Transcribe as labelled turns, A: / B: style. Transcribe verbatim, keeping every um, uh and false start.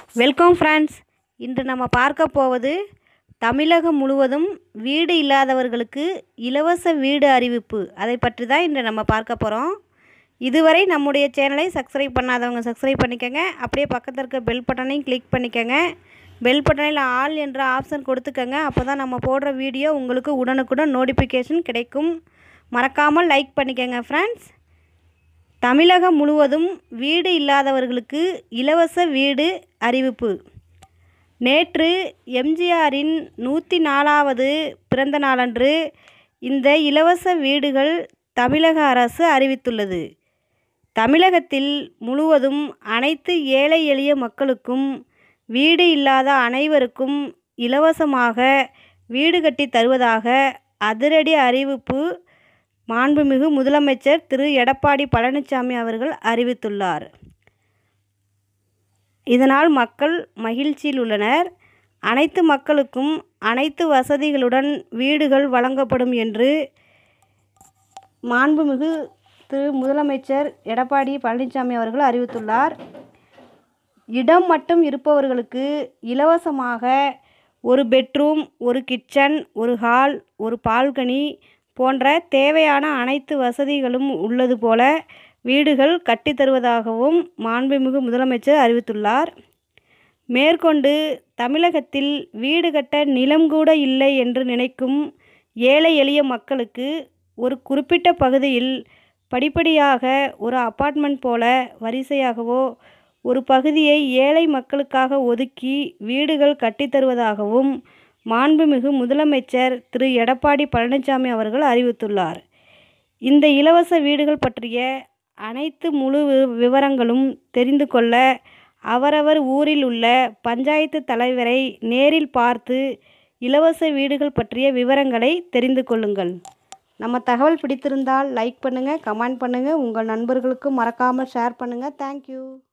A: Welcome friends. இன்று நம்ம பார்க்க போவது தமிழகம் முழுவதும் வீடு இல்லாதவர்களுக்கு இலவச வீடு அறிவிப்பு. அதை பற்றி தான் இன்று நம்ம பார்க்க போகிறோம். இதுவரை நம்முடைய சேனலை சப்ஸ்கிரைப் பண்ணாதவங்க சப்ஸ்கிரைப் பண்ணிக்கோங்க. அப்படியே பக்கத்தில் இருக்க பெல் பட்டனையும் கிளிக் பண்ணிக்கோங்க. பெல் பட்டனில் ஆல் என்ற ஆப்ஷன் கொடுத்துக்கோங்க. அப்போ தான் நம்ம போடுற வீடியோ உங்களுக்கு உடனுக்குடன் நோட்டிஃபிகேஷன் கிடைக்கும். மறக்காமல் லைக் பண்ணிக்கோங்க ஃப்ரெண்ட்ஸ். தமிழகம் முழுவதும் வீடு இல்லாதவர்களுக்கு இலவச வீடு அறிவிப்பு. நேற்று எம்ஜிஆரின் நூற்றி நாலாவது பிறந்த நாளன்று இந்த இலவச வீடுகள் தமிழக அரசு அறிவித்துள்ளது. தமிழகத்தில் முழுவதும் அனைத்து ஏழை எளிய மக்களுக்கும் வீடு இல்லாத அனைவருக்கும் இலவசமாக வீடு கட்டி தருவதாக அதிரடி அறிவிப்பு மாண்புமிகு முதலமைச்சர் திரு எடப்பாடி பழனிசாமி அவர்கள் அறிவித்துள்ளார். இதனால் மக்கள் மகிழ்ச்சியில் உள்ளனர். அனைத்து மக்களுக்கும் அனைத்து வசதிகளுடன் வீடுகள் வழங்கப்படும் என்று மாண்புமிகு திரு முதலமைச்சர் எடப்பாடி பழனிசாமி அவர்கள் அறிவித்துள்ளார். இடம் மட்டும் இருப்பவர்களுக்கு இலவசமாக ஒரு பெட்ரூம், ஒரு கிச்சன், ஒரு ஹால், ஒரு பால்கனி போன்ற தேவையான அனைத்து வசதிகளும் உள்ளது போல வீடுகள் கட்டித்தருவதாகவும் மாண்புமிகு முதலமைச்சர் அறிவித்துள்ளார். மேற்கொண்டு தமிழகத்தில் வீடு கட்ட நிலம் கூட இல்லை என்று நினைக்கும் ஏழை எளிய மக்களுக்கு ஒரு குறிப்பிட்ட பகுதியில் படிப்படியாக ஒரு அப்பார்ட்மெண்ட் போல வரிசையாகவோ ஒரு பகுதியை ஏழை மக்களுக்காக ஒதுக்கி வீடுகள் கட்டித்தருவதாகவும் மாண்புமிகு முதலமைச்சர் திரு எடப்பாடி பழனிசாமி அவர்கள் அறிவித்துள்ளார். இந்த இலவச வீடுகள் பற்றிய அனைத்து முழு விவரங்களும் தெரிந்து கொள்ள அவரவர் ஊரில் உள்ள பஞ்சாயத்து தலைவரை நேரில் பார்த்து இலவச வீடுகள் பற்றிய விவரங்களை தெரிந்து கொள்ளுங்கள். நம்ம தகவல் பிடித்திருந்தால் லைக் பண்ணுங்கள், கமெண்ட் பண்ணுங்கள், உங்கள் நண்பர்களுக்கு மறக்காமல் ஷேர் பண்ணுங்கள். தேங்க்யூ.